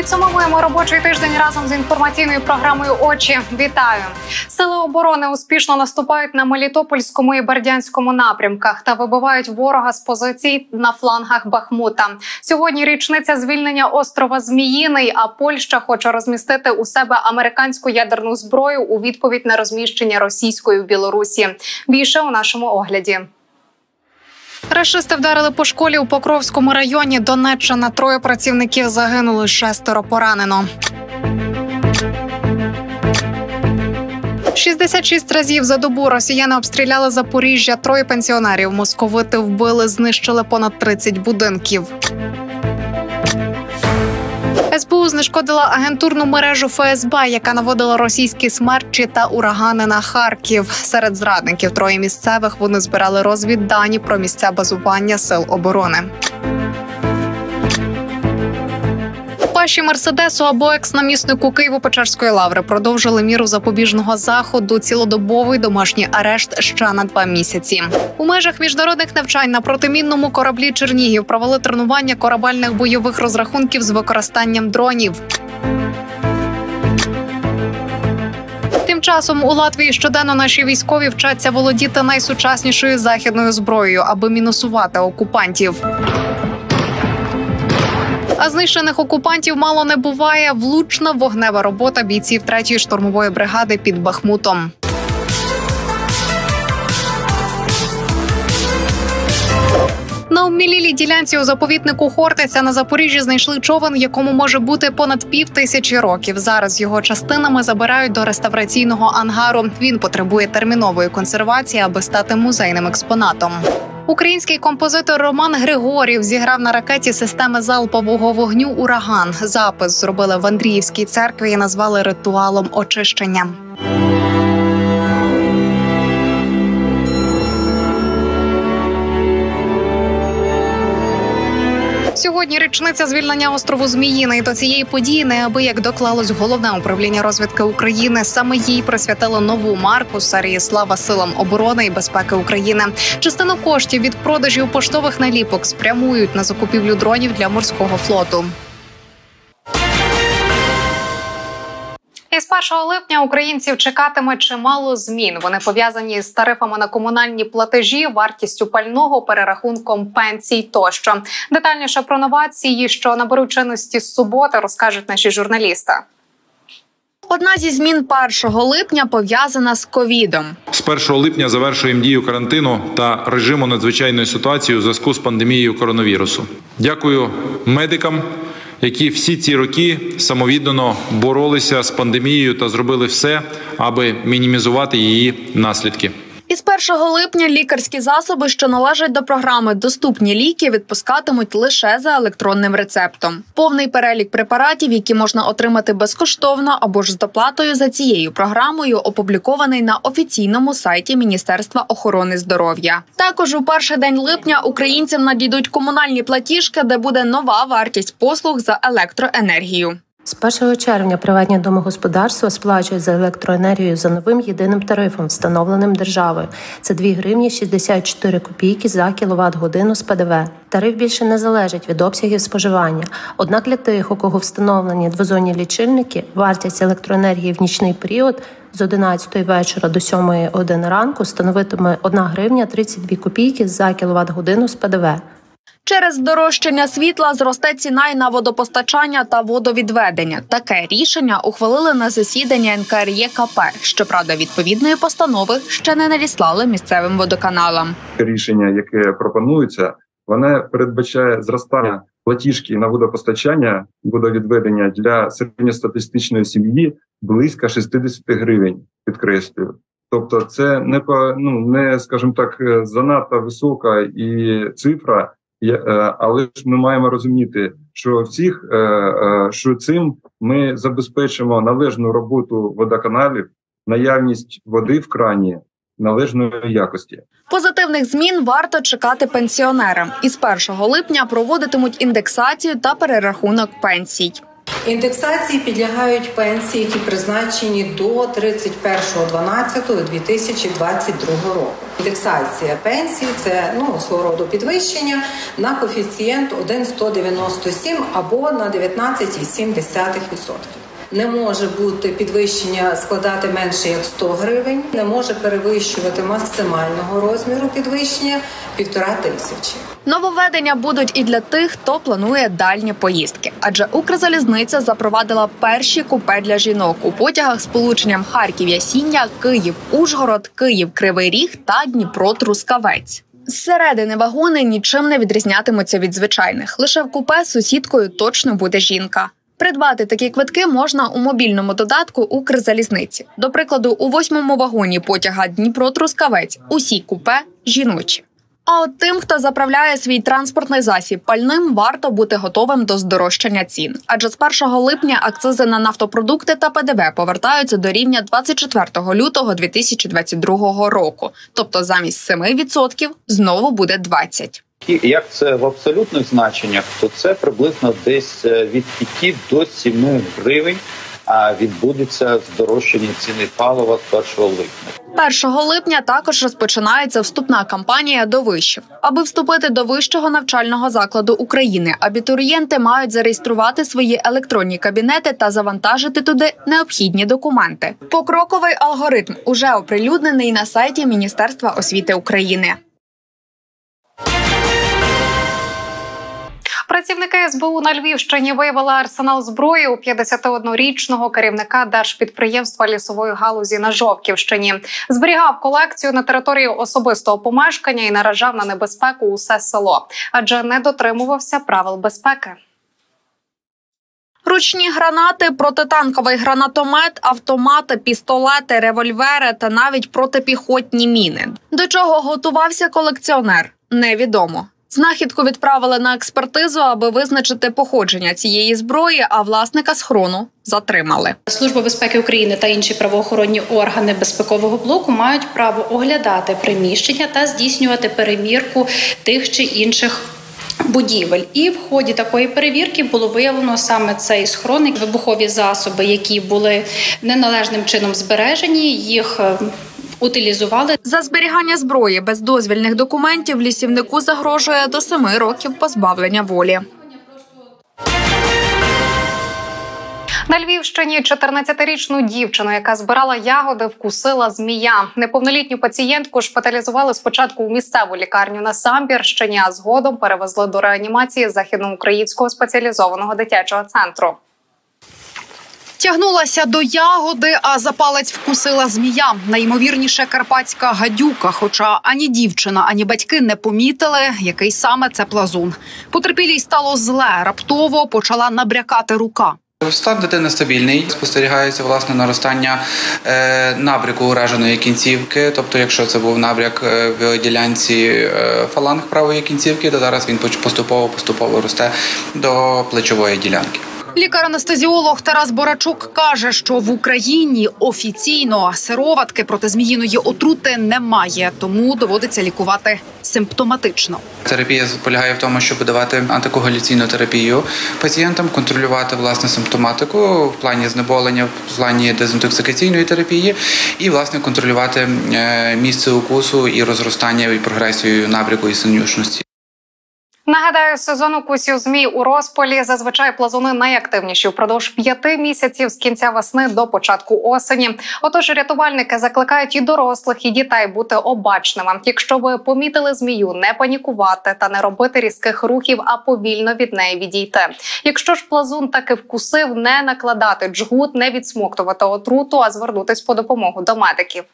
Підсумовуємо робочий тиждень разом з інформаційною програмою «Очі». Вітаю! Сили оборони успішно наступають на Мелітопольському і Бердянському напрямках та вибивають ворога з позицій на флангах Бахмута. Сьогодні річниця звільнення острова Зміїний, а Польща хоче розмістити у себе американську ядерну зброю у відповідь на розміщення російської в Білорусі. Більше у нашому огляді. Рашисти вдарили по школі у Покровському районі. Донеччина. 3 працівників загинули, 6 поранено. 66 разів за добу росіяни обстріляли Запоріжжя. 3 пенсіонерів московити вбили, знищили понад 30 будинків. СБУ знешкодила агентурну мережу ФСБ, яка наводила російські смерчі та урагани на Харків. Серед зрадників 3 місцевих. Вони збирали розвіддані про місця базування сил оборони. Паші Мерседесу або екс-наміснику Києво-Печерської лаври продовжили міру запобіжного заходу, цілодобовий домашній арешт ще на 2 місяці. У межах міжнародних навчань на протимінному кораблі «Чернігів» провели тренування корабельних бойових розрахунків з використанням дронів. Тим часом у Латвії щоденно наші військові вчаться володіти найсучаснішою західною зброєю, аби мінусувати окупантів. А знищених окупантів мало не буває. Влучна вогнева робота бійців 3-ї штурмової бригади під Бахмутом. На обмілілій ділянці у заповіднику Хортиця на Запоріжжі знайшли човен, якому може бути понад 5000 років. Зараз його частинами забирають до реставраційного ангару. Він потребує термінової консервації, аби стати музейним експонатом. Український композитор Роман Григорів зіграв на ракеті системи залпового вогню «Ураган». Запис зробили в Андріївській церкві і назвали ритуалом очищення. Сьогодні річниця звільнення острову Зміїний. До цієї події неабияк доклалось Головне управління розвідки України. Саме їй присвятило нову марку з серії «Слава силам оборони і безпеки України». Частину коштів від продажів поштових наліпок спрямують на закупівлю дронів для морського флоту. Із 1 липня українців чекатиме чимало змін. Вони пов'язані з тарифами на комунальні платежі, вартістю пального, перерахунком пенсій тощо. Детальніше про новації, що наберуть чинності з суботи, розкажуть наші журналісти. Одна зі змін 1 липня пов'язана з ковідом. З 1 липня завершуємо дію карантину та режиму надзвичайної ситуації у зв'язку з пандемією коронавірусу. Дякую медикам, які всі ці роки самовіддано боролися з пандемією та зробили все, аби мінімізувати її наслідки. Із 1 липня лікарські засоби, що належать до програми «Доступні ліки», відпускатимуть лише за електронним рецептом. Повний перелік препаратів, які можна отримати безкоштовно або ж з доплатою за цією програмою, опублікований на офіційному сайті Міністерства охорони здоров'я. Також у перший день липня українцям надійдуть комунальні платіжки, де буде нова вартість послуг за електроенергію. З 1 червня приватні домогосподарства сплачують за електроенергію за новим єдиним тарифом, встановленим державою. Це 2 гривні 64 копійки за кіловат-годину з ПДВ. Тариф більше не залежить від обсягів споживання. Однак для тих, у кого встановлені двозонні лічильники, вартість електроенергії в нічний період з 11 вечора до 7 години ранку становитиме 1 гривня 32 копійки за кіловат-годину з ПДВ. Через здорожчання світла зросте ціна й на водопостачання та водовідведення. Таке рішення ухвалили на засіданні НКРЕКП. Щоправда, відповідної постанови ще не надіслали місцевим водоканалам. Рішення, яке пропонується, воно передбачає зростання платіжки на водопостачання, водовідведення для середньостатистичної сім'ї близько 60 гривень, підкреслюю. Тобто це не, скажімо так, занадто висока і цифра, але ж ми маємо розуміти, що цим ми забезпечимо належну роботу водоканалів, наявність води в крані належної якості. Позитивних змін варто чекати пенсіонерам. Із 1 липня проводитимуть індексацію та перерахунок пенсій. Індексації підлягають пенсії, які призначені до 31.12.2022 року. Індексація пенсій – це свого роду підвищення на коефіцієнт 1,197 або на 19,7%. Не може бути підвищення складати менше як 100 гривень, не може перевищувати максимального розміру підвищення 1500. Нововведення будуть і для тих, хто планує дальні поїздки. Адже Укрзалізниця запровадила перші купе для жінок у потягах з сполученням Харків-Ясіння, Київ-Ужгород, Київ-Кривий Ріг та Дніпро-Трускавець. Зсередини вагони нічим не відрізнятимуться від звичайних. Лише в купе з сусідкою точно буде жінка. Придбати такі квитки можна у мобільному додатку Укрзалізниці. До прикладу, у 8-му вагоні потяга Дніпро-Трускавець усі купе жіночі. А от тим, хто заправляє свій транспортний засіб пальним, варто бути готовим до здорожчання цін. Адже з 1 липня акцизи на нафтопродукти та ПДВ повертаються до рівня 24 лютого 2022 року. Тобто замість 7% знову буде 20%. Як це в абсолютних значеннях, то це приблизно десь від 5 до 7 гривень відбудеться здорожчання ціни палива з 1 липня. 1 липня також розпочинається вступна кампанія до вишів. Аби вступити до вищого навчального закладу України, абітурієнти мають зареєструвати свої електронні кабінети та завантажити туди необхідні документи. Покроковий алгоритм уже оприлюднений на сайті Міністерства освіти України. Працівники СБУ на Львівщині виявили арсенал зброї у 51-річного керівника держпідприємства лісової галузі на Жовківщині. Зберігав колекцію на території особистого помешкання і наражав на небезпеку усе село, адже не дотримувався правил безпеки. Ручні гранати, протитанковий гранатомет, автомати, пістолети, револьвери та навіть протипіхотні міни. До чого готувався колекціонер – невідомо. Знахідку відправили на експертизу, аби визначити походження цієї зброї, а власника схрону затримали. Служба безпеки України та інші правоохоронні органи безпекового блоку мають право оглядати приміщення та здійснювати перевірку тих чи інших будівель. І в ході такої перевірки було виявлено саме цей схрон, вибухові засоби, які були неналежним чином збережені, їх утилізували. За зберігання зброї без дозвільних документів лісівнику загрожує до 7 років позбавлення волі. На Львівщині 14-річну дівчину, яка збирала ягоди, вкусила змія. Неповнолітню пацієнтку шпиталізували спочатку у місцеву лікарню на Самбірщині, а згодом перевезли до реанімації Західноукраїнського спеціалізованого дитячого центру. Тягнулася до ягоди, а за палець вкусила змія. Найімовірніше карпатська гадюка, хоча ані дівчина, ані батьки не помітили, який саме це плазун. Потерпілій стало зле, раптово почала набрякати рука. Стан дитини стабільний, спостерігається власне наростання набряку ураженої кінцівки, тобто якщо це був набряк в ділянці фаланг правої кінцівки, то зараз він поступово росте до плечової ділянки. Лікар-анестезіолог Тарас Борачук каже, що в Україні офіційно сироватки проти зміїної отрути немає, тому доводиться лікувати симптоматично. Терапія полягає в тому, щоб давати антикоагуляційну терапію пацієнтам, контролювати власне симптоматику в плані знеболення, в плані дезінтоксикаційної терапії і власне контролювати місце укусу і розростання і прогресію набряку і синюшності. Нагадаю, сезон укусів змій у розпалі. Зазвичай плазуни найактивніші впродовж 5 місяців з кінця весни до початку осені. Отож, рятувальники закликають і дорослих, і дітей бути обачними. Якщо ви помітили змію, не панікувати та не робити різких рухів, а повільно від неї відійти. Якщо ж плазун таки вкусив, не накладати джгут, не відсмоктувати отруту, а звернутись по допомогу до медиків.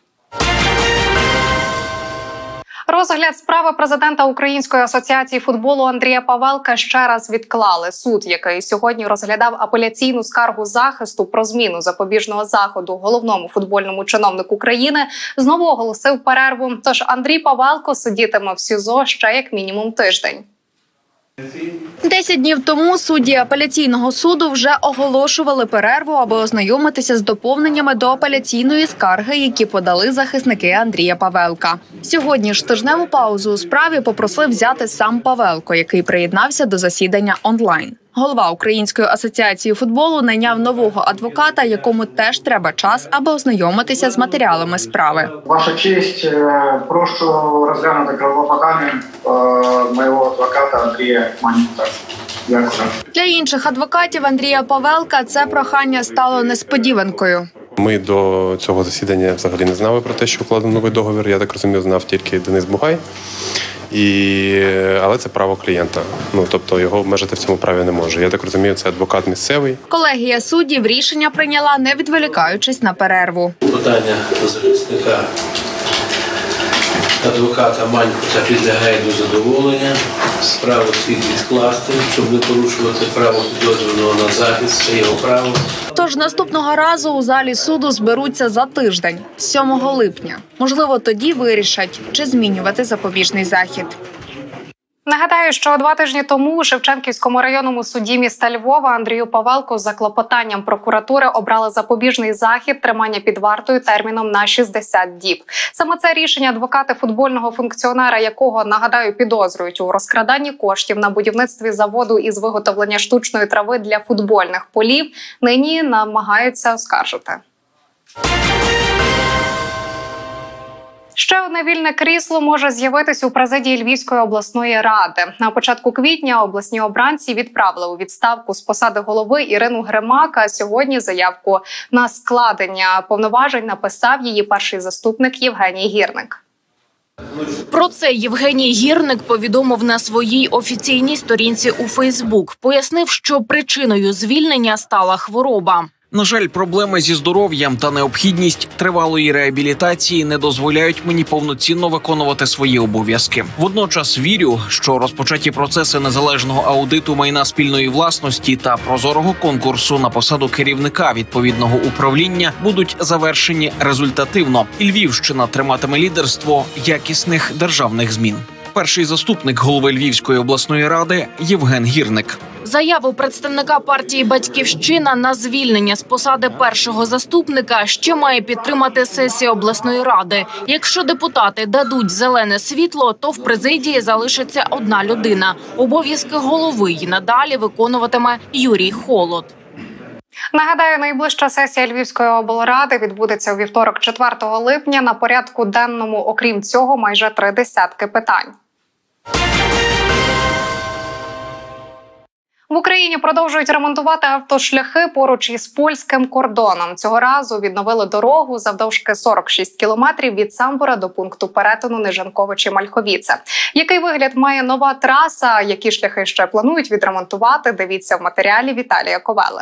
Розгляд справи президента Української асоціації футболу Андрія Павелка ще раз відклали. Суд, який сьогодні розглядав апеляційну скаргу захисту про зміну запобіжного заходу головному футбольному чиновнику країни, знову оголосив перерву. Тож Андрій Павелко сидітиме в СІЗО ще як мінімум тиждень. 10 днів тому судді апеляційного суду вже оголошували перерву, аби ознайомитися з доповненнями до апеляційної скарги, які подали захисники Андрія Павелка. Сьогодні ж тижневу паузу у справі попросив взяти сам Павелко, який приєднався до засідання онлайн. Голова Української асоціації футболу найняв нового адвоката, якому теж треба час, аби ознайомитися з матеріалами справи. Ваша честь, прошу розглянути клопотання моєго адвоката Андрія Манюка. Дякую. Для інших адвокатів Андрія Павелка це прохання стало несподіванкою. Ми до цього засідання взагалі не знали про те, що укладено новий договір. Я так розумію, знав тільки Денис Бугай. Але це право клієнта. Тобто його обмежити в цьому праві не може. Я так розумію, це адвокат місцевий. Колегія суддів рішення прийняла, не відволікаючись на перерву. Питання захисника адвоката Манькута підлягає до задоволення. Справу слід відкласти, щоб не порушувати право підозрюваного на захист. Це його право. Тож наступного разу у залі суду зберуться за тиждень, 7 липня. Можливо, тоді вирішать, чи змінювати запобіжний захід. Нагадаю, що 2 тижні тому у Шевченківському районному суді міста Львова Андрію Павелку за клопотанням прокуратури обрали запобіжний захід тримання під вартою терміном на 60 діб. Саме це рішення адвокати футбольного функціонера, якого, нагадаю, підозрюють у розкраданні коштів на будівництві заводу із виготовлення штучної трави для футбольних полів, нині намагаються оскаржити. Ще одне вільне крісло може з'явитись у президії Львівської обласної ради. На початку квітня обласні обранці відправили у відставку з посади голови Ірину Гримак, а сьогодні заявку на складення повноважень написав її перший заступник Євгеній Гірник. Про це Євгеній Гірник повідомив на своїй офіційній сторінці у Фейсбук. Пояснив, що причиною звільнення стала хвороба. На жаль, проблеми зі здоров'ям та необхідність тривалої реабілітації не дозволяють мені повноцінно виконувати свої обов'язки. Водночас вірю, що розпочаті процеси незалежного аудиту майна спільної власності та прозорого конкурсу на посаду керівника відповідного управління будуть завершені результативно. І Львівщина триматиме лідерство якісних державних змін. Перший заступник голови Львівської обласної ради Євген Гірник. Заяву представника партії «Батьківщина» на звільнення з посади першого заступника ще має підтримати сесія обласної ради. Якщо депутати дадуть зелене світло, то в президії залишиться одна людина. Обов'язки голови й надалі виконуватиме Юрій Холод. Нагадаю, найближча сесія Львівської облради відбудеться у вівторок, 4 липня. На порядку денному, окрім цього, майже 30 питань. В Україні продовжують ремонтувати автошляхи поруч із польським кордоном. Цього разу відновили дорогу завдовжки 46 кілометрів від Самбора до пункту перетину Нежанковичі-Мальховіце. Який вигляд має нова траса, які шляхи ще планують відремонтувати, дивіться в матеріалі Віталія Ковели.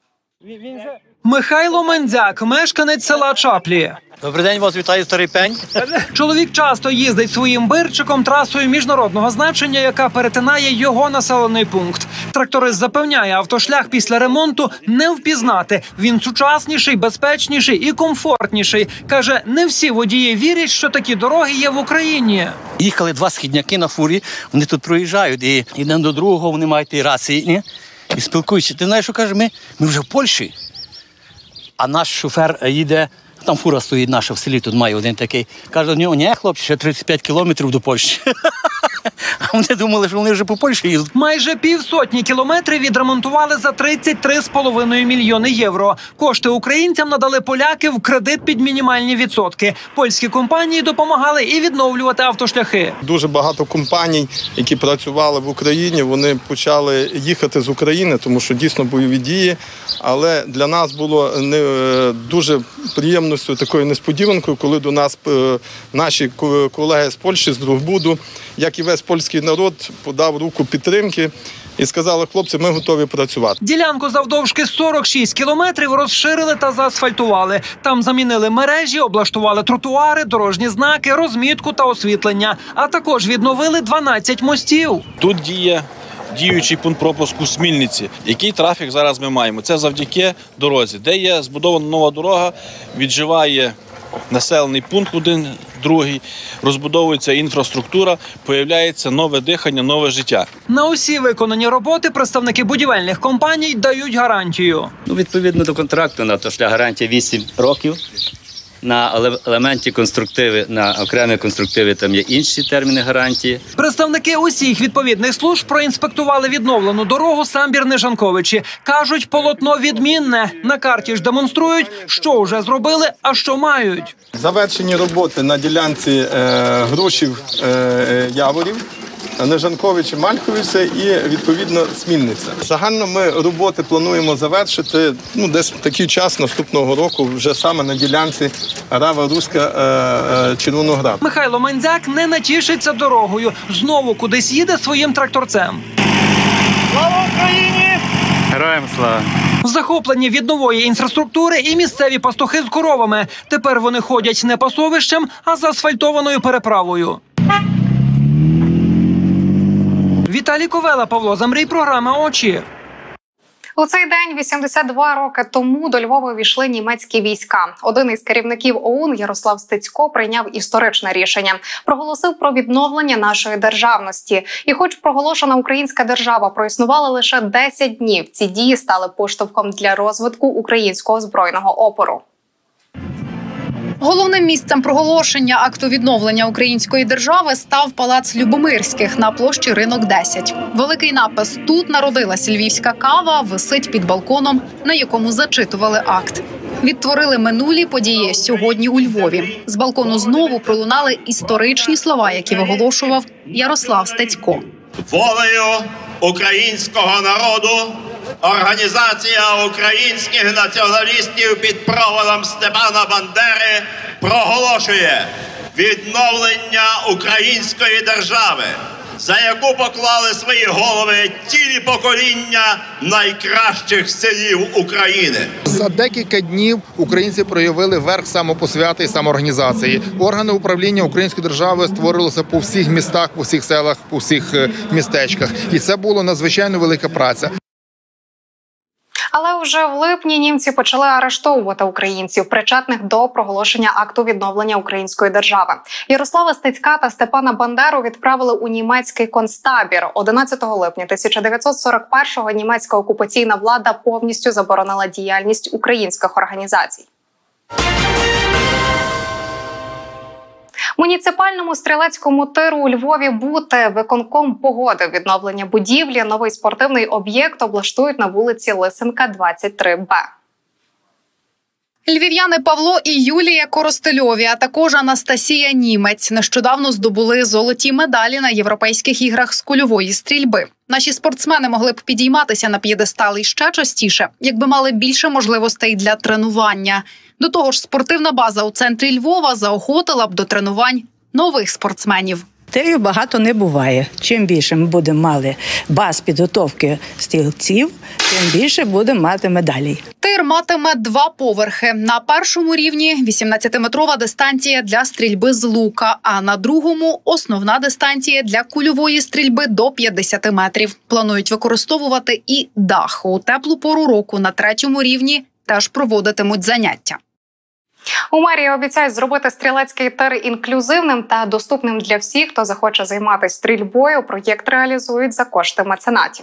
Михайло Мендзяк, мешканець села Чаплі. Добрий день, вас вітає Старий Пень. Чоловік часто їздить своїм бирчиком трасою міжнародного значення, яка перетинає його населений пункт. Тракторист запевняє, автошлях після ремонту не впізнати. Він сучасніший, безпечніший і комфортніший. Каже, не всі водії вірять, що такі дороги є в Україні. Їхали 2 східняки на фурі, вони тут проїжджають, і один до другого вони мають і рації, і спілкуються. Ти знаєш, що каже, ми вже в Польщі, а наш шофер їде. Там фура стоїть наша в селі, тут має один такий. Каже, до нього, ні, хлопці, ще 35 кілометрів до Польщі. А вони думали, що вони вже по Польщі їздять. Майже 150 кілометрів відремонтували за 33,5 мільйони євро. Кошти українцям надали поляки в кредит під мінімальні відсотки. Польські компанії допомагали і відновлювати автошляхи. Дуже багато компаній, які працювали в Україні, вони почали їхати з України, тому що дійсно бойові дії. Але для нас було дуже приємністю, такою несподіванкою, коли до нас наші колеги з Польщі, з Другбуду, як і весь польський народ, подав руку підтримки і сказали, хлопці, ми готові працювати. Ділянку завдовжки 46 кілометрів розширили та заасфальтували. Там замінили мережі, облаштували тротуари, дорожні знаки, розмітку та освітлення. А також відновили 12 мостів. Тут діє діючий пункт пропуску Смільниці. Який трафік зараз ми маємо? Це завдяки дорозі. Де є збудована нова дорога, відживає населений пункт один, другий, розбудовується інфраструктура, появляється нове дихання, нове життя. На усі виконані роботи представники будівельних компаній дають гарантію. Відповідно до контракту на автошлях гарантія 8 років. на елементі конструктиви, на окремі конструктиви там є інші терміни гарантії. Представники усіх відповідних служб проінспектували відновлену дорогу Самбір-Нежанковичі. Кажуть, полотно відмінне. На карті ж демонструють, що вже зробили, а що мають. Завершені роботи на ділянці Грушів-Яворів, Нежанковичі, Мальховиця і, відповідно, Смільниця. Загально ми роботи плануємо завершити десь такий час наступного року, вже саме на ділянці Рава-Руська-Червоноград. Михайло Мандзяк не натішиться дорогою. Знову кудись їде своїм тракторцем. Слава Україні! Героям слава! Захоплені від нової інфраструктури і місцеві пастухи з коровами. Тепер вони ходять не пасовищем, а заасфальтованою переправою. Віталій Ковела, Павло Замрій, програма «Очі». У цей день 82 роки тому до Львова увійшли німецькі війська. Один із керівників ОУН Ярослав Стецько прийняв історичне рішення. Проголосив про відновлення нашої державності. І хоч проголошена українська держава проіснувала лише 10 днів, ці дії стали поштовхом для розвитку українського збройного опору. Головним місцем проголошення акту відновлення української держави став палац Любомирських на площі Ринок 10. Великий напис «Тут народилась львівська кава» висить під балконом, на якому зачитували акт. Відтворили минулі події сьогодні у Львові. З балкону знову пролунали історичні слова, які виголошував Ярослав Стецько. Волею українського народу Організація українських націоналістів під проводом Степана Бандери проголошує відновлення української держави, за яку поклали свої голови цілі покоління найкращих синів України. За декілька днів українці проявили верх самопосвяти і самоорганізації. Органи управління української держави створилися по всіх містах, по всіх селах, по всіх містечках. І це була надзвичайно велика праця. Але вже в липні німці почали арештовувати українців, причетних до проголошення акту відновлення української держави. Ярослава Стецька та Степана Бандеру відправили у німецький концтабір. 11 липня 1941-го німецька окупаційна влада повністю заборонила діяльність українських організацій. Муніципальному стрілецькому тиру у Львові «Бути» виконком погодив відновлення будівлі. Новий спортивний об'єкт облаштують на вулиці Лисенка, 23Б. Львів'яни Павло і Юлія Коростельові, а також Анастасія Німець нещодавно здобули золоті медалі на Європейських іграх з кульової стрільби. Наші спортсмени могли б підійматися на п'єдестали ще частіше, якби мали більше можливостей для тренування. До того ж, спортивна база у центрі Львова заохотила б до тренувань нових спортсменів. Тирів багато не буває. Чим більше ми будемо мати баз підготовки стрільців, тим більше будемо мати медалей. Тир матиме 2 поверхи. На першому рівні 18-метрова дистанція для стрільби з лука, а на другому – основна дистанція для кульової стрільби до 50 метрів. Планують використовувати і дах. У теплу пору року на 3-му рівні теж проводитимуть заняття. У мерії обіцяють зробити стрілецький тир інклюзивним та доступним для всіх, хто захоче займатися стрільбою. Проєкт реалізують за кошти меценатів.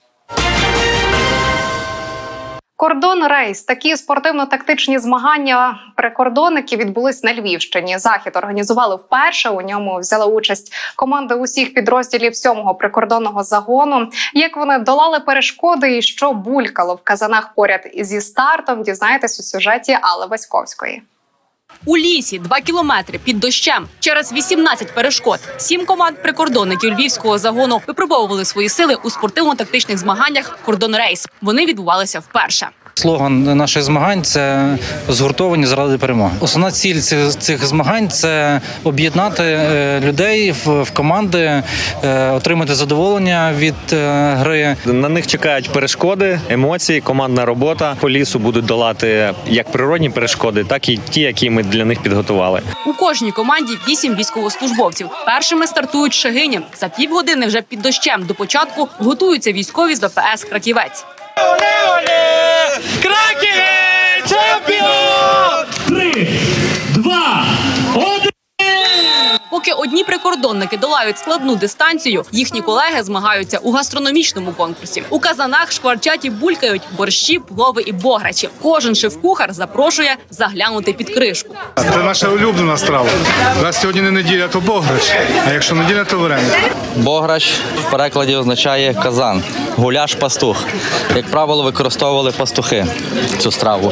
Кордон-рейс. Такі спортивно-тактичні змагання прикордонників відбулись на Львівщині. Захід організували вперше. У ньому взяли участь команди усіх підрозділів 7-го прикордонного загону. Як вони долали перешкоди і що булькало в казанах поряд зі стартом, дізнаєтесь у сюжеті Алли Васьковської. У лісі 2 кілометри під дощем через 18 перешкод 7 команд прикордонників Львівського загону випробовували свої сили у спортивно-тактичних змаганнях «Кордон-рейс». Вони відбувалися вперше. Слоган наших змагань – це «Згуртовані заради перемоги». Основна ціль цих змагань – це об'єднати людей в команди, отримати задоволення від гри. На них чекають перешкоди, емоції, командна робота. По лісу будуть долати як природні перешкоди, так і ті, які ми для них підготували. У кожній команді 8 військовослужбовців. Першими стартують шегині. За півгодини вже під дощем до початку готуються військові з ВПС «Краківець». Оле-оле! Краківець! Чемпіон! 3, 2, 1! Поки Поки одні прикордонники долають складну дистанцію, їхні колеги змагаються у гастрономічному конкурсі. У казанах шкварчать і булькають борщі, плови і бограчі. Кожен шеф-кухар запрошує заглянути під кришку. Це наша улюблена страва. У нас сьогодні не неділя, то бограч, а якщо неділя, то вареник. Бограч в перекладі означає казан, гуляш, пастух. Як правило, використовували пастухи цю страву.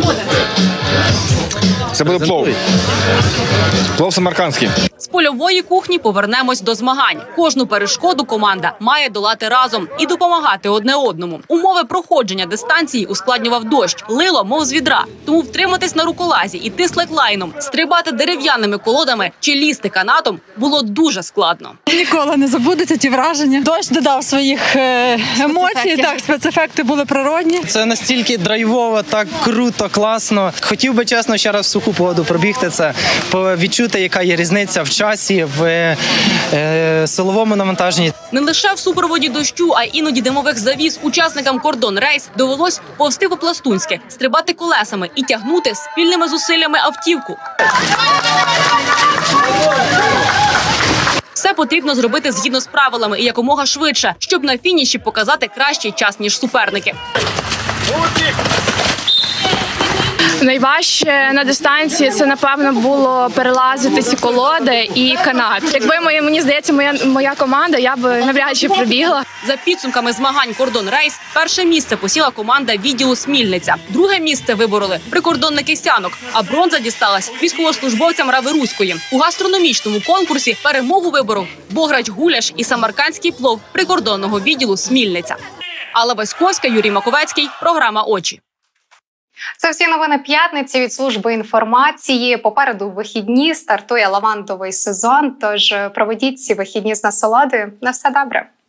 Це буде плов. Плов самаркандський. З польової кухні повернемось до змагань. Кожну перешкоду команда має долати разом і допомагати одне одному. Умови проходження дистанції ускладнював дощ, лило, мов з відра. Тому втриматись на руколазі, іти слеклайном, стрибати дерев'яними колодами чи лізти канатом було дуже складно. Ніколи не забудеться ті враження. Дощ додав своїх емоцій, так, спецефекти були природні. Це настільки драйвово, так круто, класно. Хотів би, чесно, ще раз в суху погоду пробігти це, відчути, яка є різниця в часі, в силовому навантаженні. Не лише в супроводі дощу, а й іноді димових завіс учасникам «Кордон Рейс» довелось повзти по-пластунськи, стрибати колесами і тягнути спільними зусиллями автівку. Все потрібно зробити згідно з правилами і якомога швидше, щоб на фініші показати кращий час, ніж суперники. Найважче на дистанції це, напевно, було перелазити ці колоди і канат. Якби, мені здається, моя команда, я б навряд чи пробігла. За підсумками змагань «Кордон Рейс» перше місце посіла команда відділу «Смільниця». Друге місце вибороли прикордонники Сянок, а бронза дісталась військовослужбовцям Рави-Руської. У гастрономічному конкурсі перемогу виборов бограч-гуляш і самаркандський плов прикордонного відділу «Смільниця». Алла Васьковська, Юрій Маковецький, програма «Очі». Це всі новини п'ятниці від служби інформації. Попереду вихідні, стартує лавандовий сезон, тож проведіть ці вихідні з насолодою. На все добре.